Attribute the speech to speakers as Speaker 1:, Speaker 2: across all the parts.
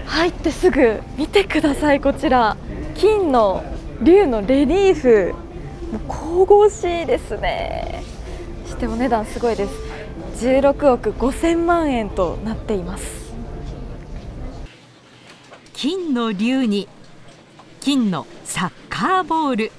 Speaker 1: 入ってすぐ見てください、こちら金の龍のレリーフ、神々しいですね。そしてお値段すごいです。16億5000万円となっています。
Speaker 2: 金の龍に金のサッカーボール、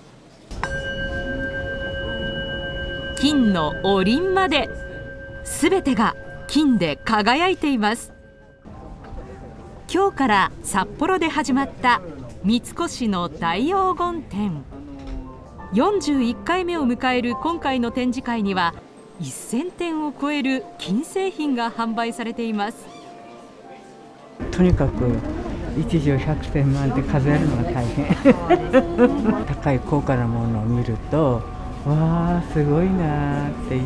Speaker 2: 金のおりんまで、すべてが金で輝いています。今日から札幌で始まった三越の大黄金展。41回目を迎える今回の展示会には1000点を超える金製品が販売されています。
Speaker 3: とにかく一錠100点満で数えるのが大変高い高価なものを見ると、わあすごいなっていう、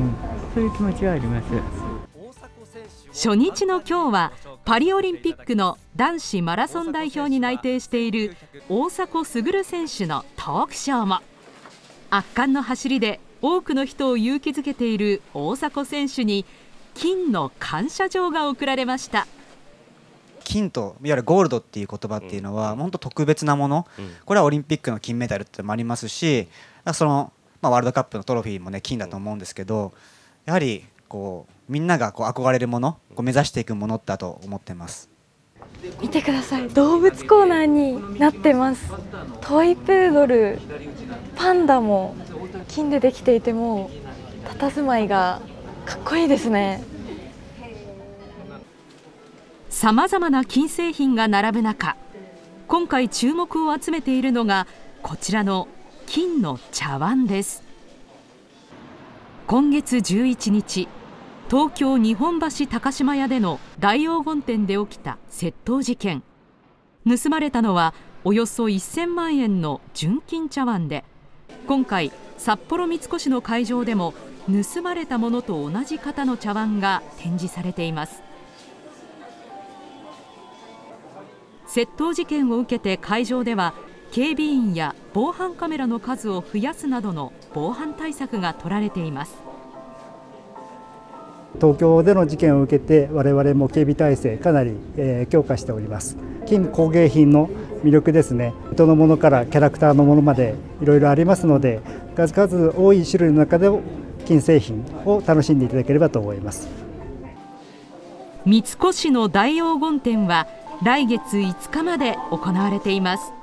Speaker 3: そういう気持ちはあります。
Speaker 2: 初日の今日はパリオリンピックの男子マラソン代表に内定している大迫傑選手のトークショーも。圧巻の走りで多くの人を勇気づけている大迫選手に金の感謝状が贈られました。
Speaker 4: 金といわゆるゴールドっていう言葉っていうのは本当特別なもの、これはオリンピックの金メダルってのもありますし、その、ワールドカップのトロフィーもね金だと思うんですけど、やはりこうみんながこう憧れるもの、こう目指していくものだと思ってます。
Speaker 1: 見てください、動物コーナーになってます。トイプードル、パンダも金でできていて、もう佇まいがかっこいいですね。
Speaker 2: さまざまな金製品が並ぶ中、今回注目を集めているのがこちらの金の茶碗です。今月11日、東京日本橋高島屋での大黄金店で起きた窃盗事件。盗まれたのはおよそ1000万円の純金茶碗で、今回札幌三越の会場でも盗まれたものと同じ型の茶碗が展示されています。窃盗事件を受けて会場では警備員や防犯カメラの数を増やすなどの防犯対策が取られています。
Speaker 5: 東京での事件を受けて我々も警備体制かなり強化しております。金工芸品の魅力ですね、人のものからキャラクターのものまでいろいろありますので、数々多い種類の中で金製品を楽しんでいただければと思います。
Speaker 2: 三越の大黄金展は来月5日まで行われています。